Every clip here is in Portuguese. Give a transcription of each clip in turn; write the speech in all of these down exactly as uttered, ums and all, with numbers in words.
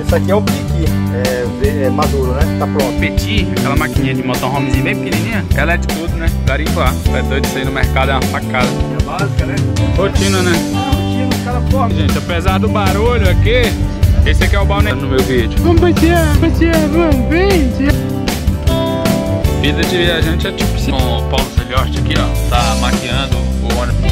Esse aqui é o piqui, é, é maduro, né? Tá pronto. Petit, aquela maquininha de motorhomezinho bem pequenininha, ela é de tudo, né? Garimpo lá. É doido, isso aí no mercado é uma facada. É básica, né? Rotina, né? Ah, rotina, os caras porra. Gente, apesar do barulho aqui, esse aqui é o balneário no meu vídeo. Vamos passear, passear, vamos, vem. Vida de viajante é tipo assim. O Paulo Celioste aqui, ó, tá maquiando o ônibus.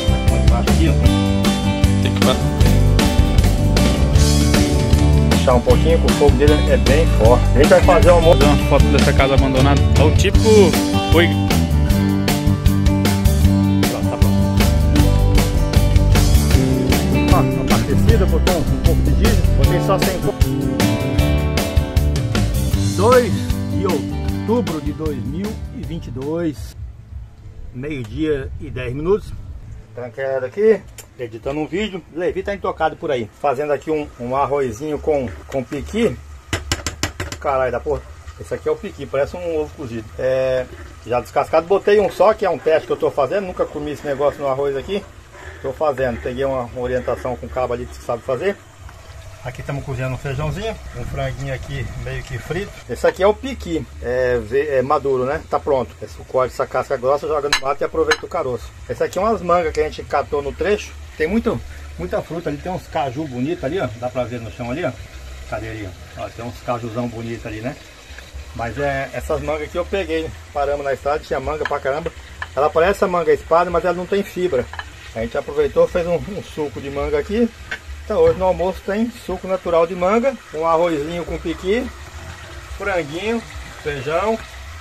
Tem que Deixar um pouquinho, que o fogo dele é bem forte. A gente vai fazer o almoço. fazer uma foto dessa casa abandonada. É o tipo. Oi. Pronto, tá pronto. Ó, tá aquecida, botou um, um pouco de diesel. Botei só cem. dois de outubro de dois mil e vinte e dois, meio-dia e dez minutos. Tranqueira aqui, editando um vídeo. Levi tá intocado por aí, fazendo aqui um, um arrozinho com, com piqui. Caralho da porra, esse aqui é o piqui, parece um ovo cozido. É, já descascado, botei um só, que é um teste que eu tô fazendo. Nunca comi esse negócio no arroz aqui. Tô fazendo, peguei uma, uma orientação com o cabo ali que sabe fazer. Aqui estamos cozinhando um feijãozinho, um franguinho aqui meio que frito. Esse aqui é o piqui, é, é maduro, né? Tá pronto. Esse corte, essa casca grossa, joga no mato e aproveita o caroço. Esse aqui é umas mangas que a gente catou no trecho. Tem muito, muita fruta ali, tem uns caju bonitos ali, ó. Dá pra ver no chão ali, ó. Cadê ali, ó? Ó, tem uns cajuzão bonitos ali, né? Mas é, essas mangas aqui eu peguei, paramos na estrada, tinha manga pra caramba. Ela parece a manga espada, mas ela não tem fibra. A gente aproveitou, fez um, um suco de manga aqui. Então hoje no almoço tem suco natural de manga, um arrozinho com piqui, franguinho, feijão.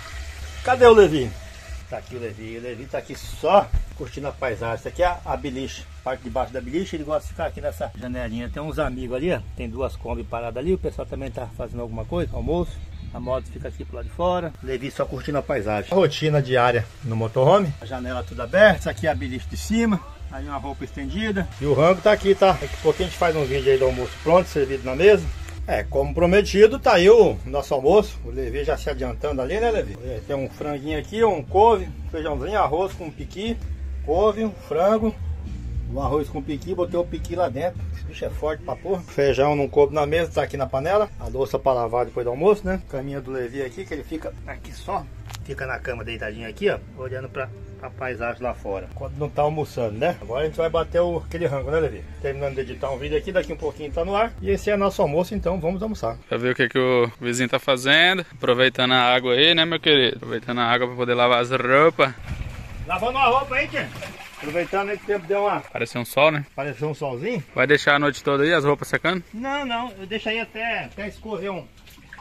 Cadê o Levi? Tá aqui o Levi, o Levi tá aqui só curtindo a paisagem. Isso aqui é a beliche, parte de baixo da beliche. Ele gosta de ficar aqui nessa janelinha. Tem uns amigos ali, ó. Tem duas Kombi paradas ali, o pessoal também tá fazendo alguma coisa, almoço. A moto fica aqui pro lado de fora. Levi só curtindo a paisagem. A rotina diária no motorhome. A janela tudo aberta, isso aqui é a beliche de cima. Aí uma roupa estendida. E o rango tá aqui, tá? Daqui a pouquinho a gente faz um vídeo aí do almoço pronto, servido na mesa. É, como prometido, tá aí o nosso almoço. O Levi já se adiantando ali, né, Levi? Tem um franguinho aqui, um couve, feijãozinho, arroz com piqui, couve, um frango, um arroz com piqui, botei o piqui lá dentro. Esse bicho é forte pra porra. Feijão não coube na mesa, tá aqui na panela. A louça pra lavar depois do almoço, né? Caminha do Levi aqui, que ele fica aqui só. Fica na cama deitadinho aqui, ó, olhando pra, pra paisagem lá fora. Quando não tá almoçando, né? Agora a gente vai bater o, aquele rango, né, Levi? Terminando de editar um vídeo aqui, daqui um pouquinho tá no ar. E esse é nosso almoço, então vamos almoçar. Pra ver o que, que o vizinho tá fazendo. Aproveitando a água aí, né, meu querido? Aproveitando a água pra poder lavar as roupas. Lavando a roupa aí, tia. Aproveitando esse tempo, deu uma... Pareceu um sol, né? Pareceu um solzinho. Vai deixar a noite toda aí as roupas secando? Não, não. Eu deixo aí até, até escorrer um...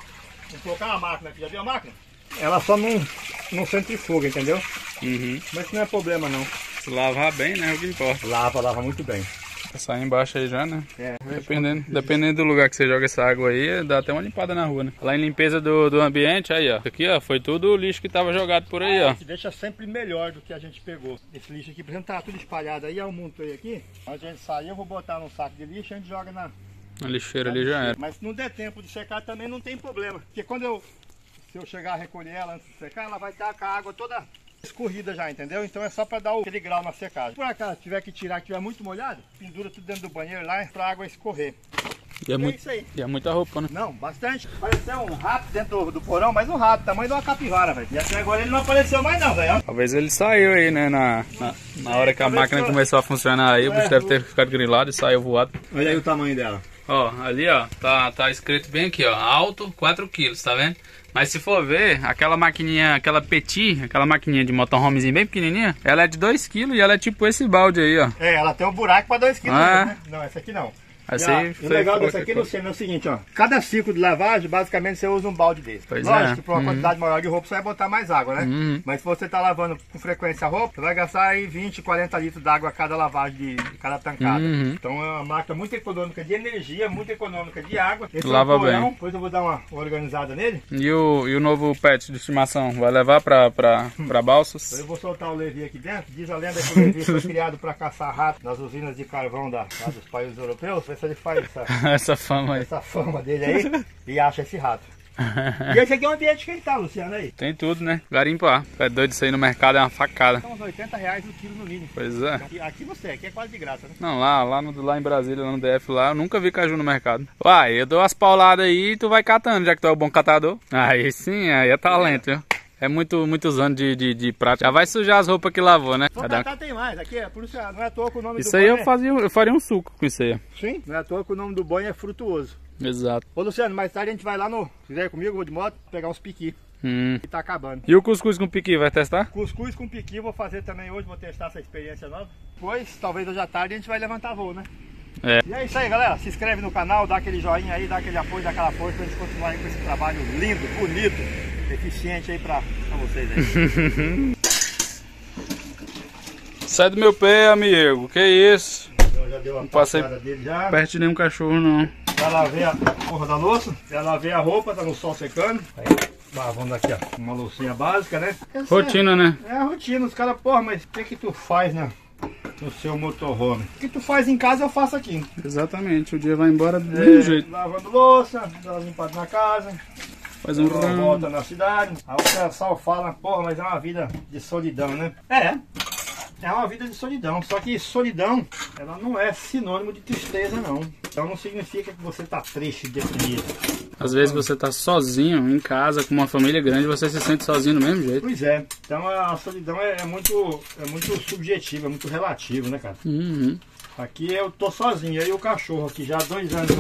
Vou colocar uma máquina aqui. Já viu a máquina? Ela só não, não centrifuga, entendeu? Uhum. Mas isso não é problema, não. Se lavar bem, né? O que importa. Lava, lava muito bem. Passar embaixo aí já, né? É, Dependendo, dependendo do lugar que você joga essa água aí, dá até uma limpada na rua, né? Lá em limpeza do, do ambiente, aí ó. Aqui ó, foi tudo o lixo que tava jogado por aí, ó. A gente deixa sempre melhor do que a gente pegou. Esse lixo aqui, por exemplo, tá tudo espalhado aí, eu montei aqui. Antes de a gente sair, eu vou botar num saco de lixo e a gente joga na... Na lixeira ali já era. Mas se não der tempo de secar também não tem problema. Porque quando eu... Se eu chegar a recolher ela antes de secar, ela vai estar com a água toda escorrida já, entendeu? Então é só para dar aquele grau na secagem. Por acaso tiver que tirar, que tiver muito molhado, pendura tudo dentro do banheiro lá para a água escorrer. E é, e muito, é isso aí. E é muita roupa, né? Não, bastante. Apareceu um rato dentro do, do porão, mas um rato, tamanho de uma capivara, velho. E até agora ele não apareceu mais não, velho. Talvez ele saiu aí, né? Na, na, na hora que a máquina começou a funcionar aí, o bicho deve ter ficado grilado e saiu voado. Olha aí o tamanho dela. Ó, ali ó, tá, tá escrito bem aqui ó, alto quatro quilos, tá vendo? Mas se for ver, aquela maquininha, aquela Petit, aquela maquininha de motorhomezinho bem pequenininha, ela é de dois quilos e ela é tipo esse balde aí, ó. É, ela tem um buraco para dois quilos, ah. né? Não, essa aqui não. Assim, e o legal dessa aqui, Luciano, é o seguinte, ó. Cada ciclo de lavagem, basicamente, você usa um balde desse. Pois Lógico é. que para uma uhum. quantidade maior de roupa, você vai botar mais água, né? Uhum. Mas se você tá lavando com frequência a roupa, você vai gastar aí vinte, quarenta litros d'água a cada lavagem de, de cada tancada. Uhum. Então é uma máquina muito econômica de energia, muito econômica de água. Esse Lava é o porão, bem. Depois eu vou dar uma organizada nele. E o, e o novo pet de estimação, vai levar pra, pra, pra Balsas? Eu vou soltar o Levi aqui dentro. Diz a lenda que o Levi foi criado para caçar rato nas usinas de carvão da, lá dos países europeus. Vê se ele faz essa... Essa fama aí. essa fama dele aí e acha esse rato. E esse aqui é um ambiente que ele tá, Luciano, aí. Tem tudo, né? Garimpo, é doido, isso aí no mercado é uma facada. São uns oitenta reais o quilo no mínimo. Pois é. Aqui, aqui você, aqui é quase de graça, né? Não, lá, lá, no, lá em Brasília, lá no D F, lá, eu nunca vi caju no mercado. Uai, eu dou as pauladas aí e tu vai catando, já que tu é o bom catador. Aí sim, aí é talento, viu? É muito, muitos anos de, de, de prática. Já vai sujar as roupas que lavou, né? Vou catar, tem mais. Aqui é, por isso, não é à toa que o nome isso do aí banho eu, fazia, eu faria um suco com isso aí. Sim, não é à toa que o nome do banho é frutuoso. Exato. Ô Luciano, mais tarde a gente vai lá no... Se vier comigo, vou de moto, pegar uns piqui. Hum. Que tá acabando. E o cuscuz com piqui, vai testar? Cuscuz com piqui vou fazer também hoje, vou testar essa experiência nova. Depois, talvez hoje à tarde, a gente vai levantar voo, né? É. E é isso aí, galera. Se inscreve no canal, dá aquele joinha aí, dá aquele apoio, dá aquela força pra gente continuar aí com esse trabalho lindo, bonito, eficiente aí pra, pra vocês aí. Sai do meu pé, amigo. Que isso? Eu já dei uma passei passada dele já. Perto de nenhum cachorro, não. Já lavei a porra da louça, já lavei a roupa, tá no sol secando. Aí, lavando aqui, ó, uma loucinha básica, né? Essa rotina, é, né? É a rotina, os caras, porra, mas o que que tu faz, né? No seu motorhome. O que tu faz em casa eu faço aqui. Exatamente, o dia vai embora do é, mesmo jeito. Lavando louça, dá uma limpada na casa, faz um uma volta na cidade. Aí o pessoal fala, porra, mas é uma vida de solidão, né? É, é uma vida de solidão. Só que solidão, ela não é sinônimo de tristeza, não. Então não significa que você tá triste, deprimido. Às vezes você tá sozinho em casa, com uma família grande, você se sente sozinho do mesmo jeito. Pois é. Então a solidão é, é, muito, é muito subjetiva, é muito relativo, né, cara? Uhum. Aqui eu tô sozinho, eu e o cachorro aqui já há dois anos.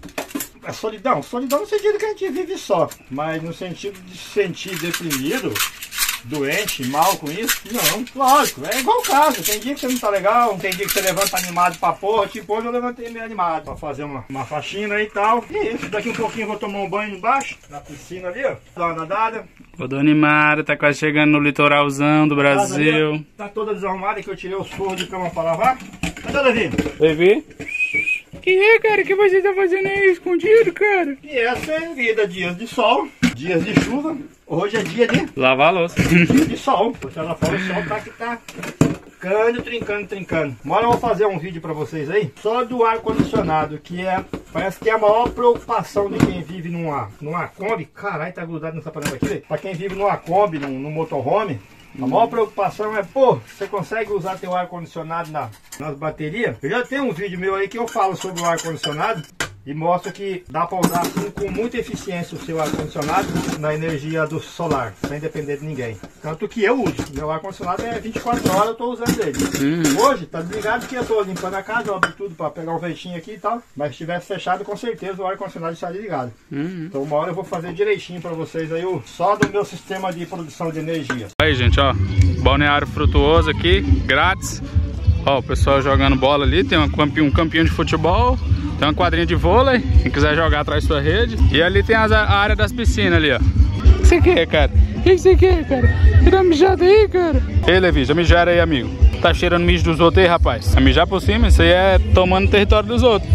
A solidão, solidão no sentido que a gente vive só, mas no sentido de se sentir deprimido, doente, mal com isso, não, lógico, é igual o caso, tem dia que você não tá legal, tem dia que você levanta animado pra porra, tipo hoje eu levantei meio animado pra fazer uma, uma faxina e tal, e isso, daqui um pouquinho eu vou tomar um banho embaixo, na piscina ali, ó, dar uma nadada. Rodou animado, tá quase chegando no litoralzão do Brasil. Ali, tá toda desarrumada que eu tirei os forros de cama pra lavar. Cadê o Levi? Levi? Que é, cara? Que você tá fazendo aí escondido, cara? E essa é a vida, dias de sol, dias de chuva. Hoje é dia de... lavar a louça. Dia de sol. Você lá fora o sol tá que tá trincando, trincando, trincando. Uma hora eu vou fazer um vídeo pra vocês aí, só do ar-condicionado, que é... Parece que é a maior preocupação de quem vive numa, numa Kombi. Caralho, tá grudado nessa panela aqui. Pra quem vive numa Kombi, num, num motorhome, a maior preocupação é, pô, você consegue usar teu ar-condicionado na, nas baterias? Eu já tenho um vídeo meu aí que eu falo sobre o ar-condicionado e mostro que dá para usar assim, com muita eficiência o seu ar-condicionado na energia do solar, sem depender de ninguém. Tanto que eu uso. Meu ar-condicionado é vinte e quatro horas, eu estou usando ele. Uhum. Hoje, tá desligado que eu estou limpando a casa, eu abri tudo para pegar um ventinho aqui e tal. Mas se estivesse fechado, com certeza o ar-condicionado estaria ligado. Uhum. Então uma hora eu vou fazer direitinho para vocês aí, o, só do meu sistema de produção de energia. Aí, gente, ó, balneário frutuoso aqui, grátis. Ó, o pessoal jogando bola ali, tem um campinho, um campinho de futebol, tem uma quadrinha de vôlei, quem quiser jogar atrás da sua rede. E ali tem as, a área das piscinas ali, ó. O que você quer, cara? O que você quer, cara? Tira uma mijada aí, cara. Ei, Levi, já mijaram aí, amigo. Tá cheirando mijo dos outros aí, rapaz? É mijar por cima, isso aí é tomando território dos outros.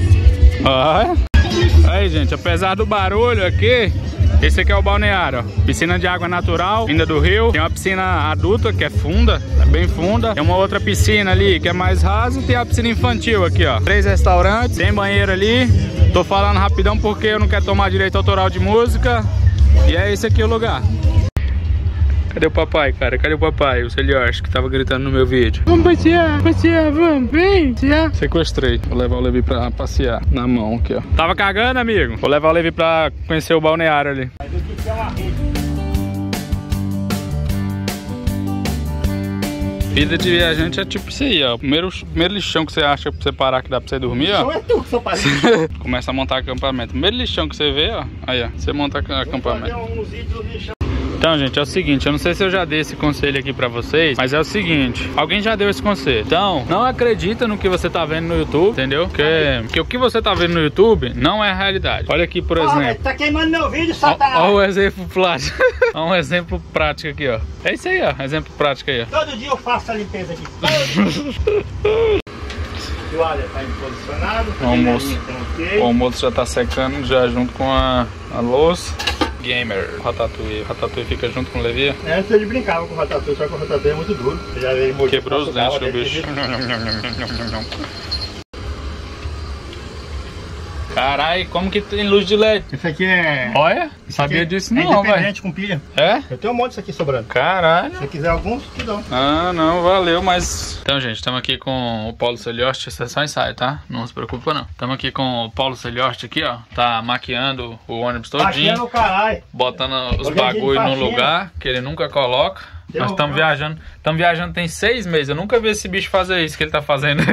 Ó. Aí, gente, apesar do barulho aqui, esse aqui é o balneário, ó. Piscina de água natural, vinda do rio. Tem uma piscina adulta, que é funda, é bem funda. Tem uma outra piscina ali, que é mais rasa. E tem a piscina infantil aqui, ó. Três restaurantes, tem banheiro ali. Tô falando rapidão porque eu não quero tomar direito autoral de música. E é esse aqui o lugar. Cadê o papai, cara? Cadê o papai? O Celior, acho que tava gritando no meu vídeo. Vamos passear, passear, vamos, vem, passear. Sequestrei. Vou levar o Levi pra passear na mão aqui, ó. Tava cagando, amigo? Vou levar o Levi pra conhecer o balneário ali. Vida de viajante é tipo isso aí, ó. O primeiro, primeiro lixão que você acha pra você parar que dá pra você dormir, ó. Não é tu que só parece. Começa a montar acampamento. Primeiro lixão que você vê, ó. Aí, ó. Você monta acampamento. Então, gente, é o seguinte, eu não sei se eu já dei esse conselho aqui pra vocês, mas é o seguinte, alguém já deu esse conselho. Então, não acredita no que você tá vendo no YouTube, entendeu? Porque, porque o que você tá vendo no YouTube não é a realidade. Olha aqui, por Porra, exemplo. tá queimando meu vídeo, Satanás. Olha o exemplo prático. Olha um exemplo prático aqui, ó. É isso aí, ó. Exemplo prático aí, ó. Todo dia eu faço a limpeza aqui. Toalha tá posicionado. O almoço. O almoço já tá secando, já junto com a, a louça. Gamer, Ratatouille. Ratatouille fica junto com o Levi? É, antes ele brincava com o Ratatouille, só que o Ratatouille é muito duro. Já veio quebrou os dentes do bicho. Caralho, como que tem luz de L E D? Isso aqui é... Olha, sabia disso não, é velho. independente com pilha. É? Eu tenho um monte disso aqui sobrando. Caralho. Se você quiser alguns, te dou. Ah, não, valeu, mas... Então, gente, estamos aqui com o Paulo Celioste, isso é só ensaio, tá? Não se preocupa, não. Estamos aqui com o Paulo Celioste aqui, ó. Tá maquiando o ônibus todinho. Maquiando o caralho. Botando os bagulho no lugar, que ele nunca coloca. Nós estamos viajando, estamos viajando tem seis meses. Eu nunca vi esse bicho fazer isso que ele tá fazendo.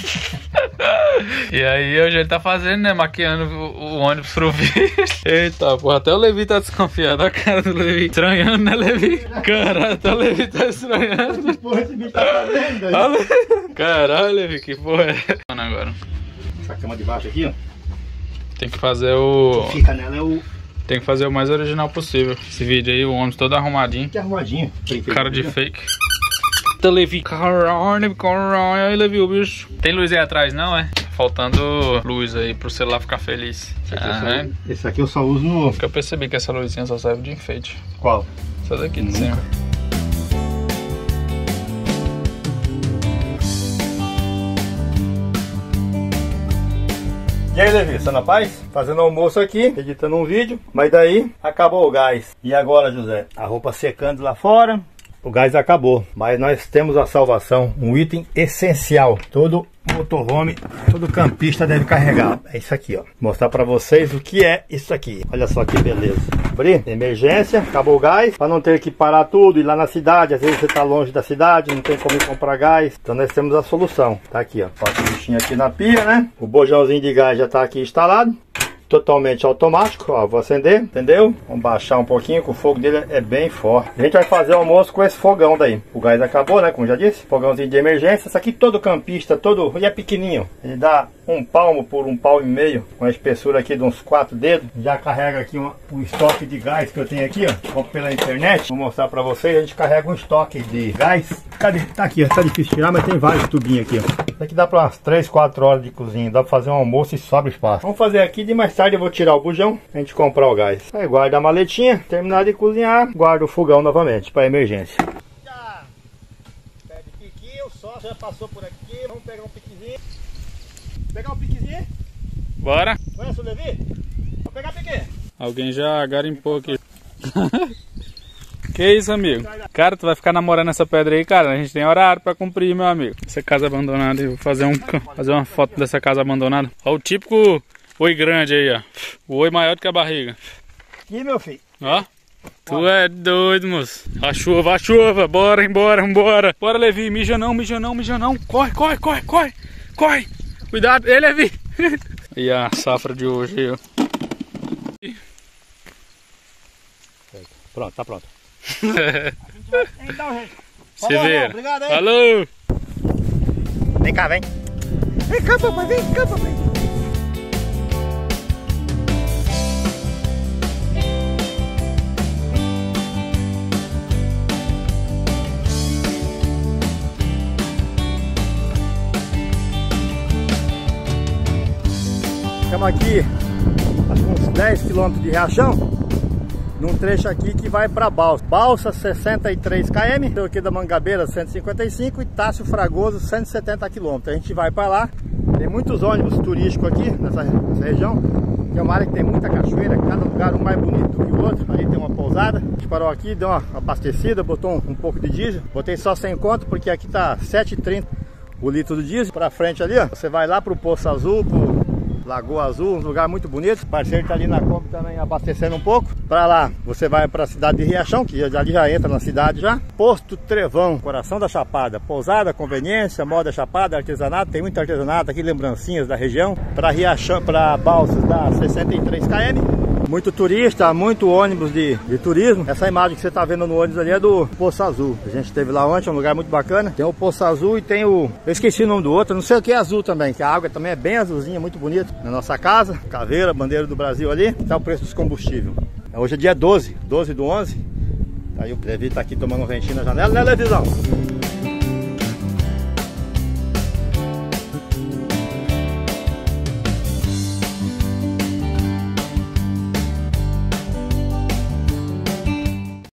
E aí hoje ele tá fazendo, né? Maquiando o, o ônibus pro vídeo. Eita, porra, até o Levi tá desconfiado. Olha a cara do Levi. Estranhando, né, Levi? Caralho, até o Levi tá estranhando. Que porra esse bicho tá fazendo aí? Caralho, Levi, que porra é? Agora. Essa cama de baixo aqui, ó. Tem que fazer o... O que fica nela é o... Tem que fazer o mais original possível. Esse vídeo aí, o ônibus todo arrumadinho. Que arrumadinho. Cara de fake. Eita, Levi. Caralho, caralho. Aí, Levi, o bicho. Tem luz aí atrás, não, é? Faltando luz aí pro celular ficar feliz. Esse aqui, Ah, só, né? esse aqui eu só uso no... Porque eu percebi que essa luzinha só serve de enfeite. Qual? Essa daqui de Nunca. cima. E aí, Levi, você na paz? Fazendo almoço aqui, editando um vídeo, mas daí acabou o gás. E agora, José? A roupa secando lá fora, o gás acabou. Mas nós temos a salvação, um item essencial. Todo motorhome, todo campista deve carregar. É isso aqui, ó. Vou mostrar pra vocês o que é isso aqui. Olha só que beleza. Abrir, emergência, acabou o gás, para não ter que parar tudo, ir lá na cidade. Às vezes você tá longe da cidade, não tem como ir comprar gás. Então nós temos a solução. Tá aqui, ó. Bota o bichinho aqui na pia, né? O bojãozinho de gás já tá aqui instalado. Totalmente automático, ó, vou acender, entendeu? Vamos baixar um pouquinho, que o fogo dele é bem forte. A gente vai fazer o almoço com esse fogão daí. O gás acabou, né, como já disse, fogãozinho de emergência. Isso aqui todo campista, todo, ele é pequenininho. Ele dá um palmo por um palmo e meio, com a espessura aqui de uns quatro dedos. Já carrega aqui um, um estoque de gás que eu tenho aqui, ó, compro pela internet. Vou mostrar pra vocês, a gente carrega um estoque de gás. Cadê? Tá aqui, ó, tá difícil tirar, mas tem vários tubinhos aqui, ó. Isso aqui dá pra umas três, quatro horas de cozinha, dá pra fazer um almoço e sobra espaço. Vamos fazer aqui, de mais tarde eu vou tirar o bujão, a gente comprar o gás. Aí guarda a maletinha, terminar de cozinhar, guarda o fogão novamente, para emergência. Já pede piquinho, só já passou por aqui, vamos pegar um piquezinho. Pegar um piquezinho? Bora. Conhece o Levi? Vamos pegar pique. Alguém já garimpou aqui. Que isso, amigo? Cara, tu vai ficar namorando essa pedra aí, cara? A gente tem horário pra cumprir, meu amigo. Essa casa abandonada, eu vou fazer, um, fazer uma foto dessa casa abandonada. Olha o típico oi grande aí, ó. O oi maior do que a barriga. Aqui, meu filho. Ó. Tu é doido, moço. A chuva, a chuva. Bora, embora, embora. Bora, Levi. Mija não, mija não, mija não. Corre, corre, corre, corre. Corre. Cuidado. Ei, Levi. E a safra de hoje aí, ó. Pronto, tá pronto. Então, gente. Se vê. Obrigado aí. Falou. Vem cá, vem. Vem cá, papai. Vem cá, papai. Estamos aqui a uns dez quilômetros de Riachão, num trecho aqui que vai para Balsa. Balsa sessenta e três quilômetros, aqui da Mangabeira cento e cinquenta e cinco e Tássio Fragoso cento e setenta quilômetros. A gente vai para lá, tem muitos ônibus turísticos aqui nessa, nessa região, que é uma área que tem muita cachoeira, cada lugar um mais bonito do que o outro. Aí tem uma pousada, a gente parou aqui, deu uma abastecida, botou um, um pouco de diesel, botei só cem conto porque aqui tá sete e trinta o litro do diesel. Para frente ali, ó, você vai lá pro Poço Azul, pro Lagoa Azul, um lugar muito bonito. O parceiro tá ali na Kombi também abastecendo um pouco. Pra lá, você vai pra cidade de Riachão, que ali já entra na cidade já. Posto Trevão, coração da Chapada. Pousada, conveniência, moda Chapada, artesanato. Tem muito artesanato aqui, lembrancinhas da região. Pra Riachão, pra Balsas, dá sessenta e três quilômetros. Muito turista, muito ônibus de, de turismo. Essa imagem que você tá vendo no ônibus ali é do Poço Azul. A gente esteve lá ontem, é um lugar muito bacana. Tem o Poço Azul e tem o... Eu esqueci o nome do outro, não sei o que é azul também, que a água também é bem azulzinha, muito bonito. Na nossa casa, caveira, bandeira do Brasil ali. Tá o preço dos combustíveis. Hoje é dia doze, doze do onze. Aí o Levi tá aqui tomando um ventinho na janela, né, Levizão?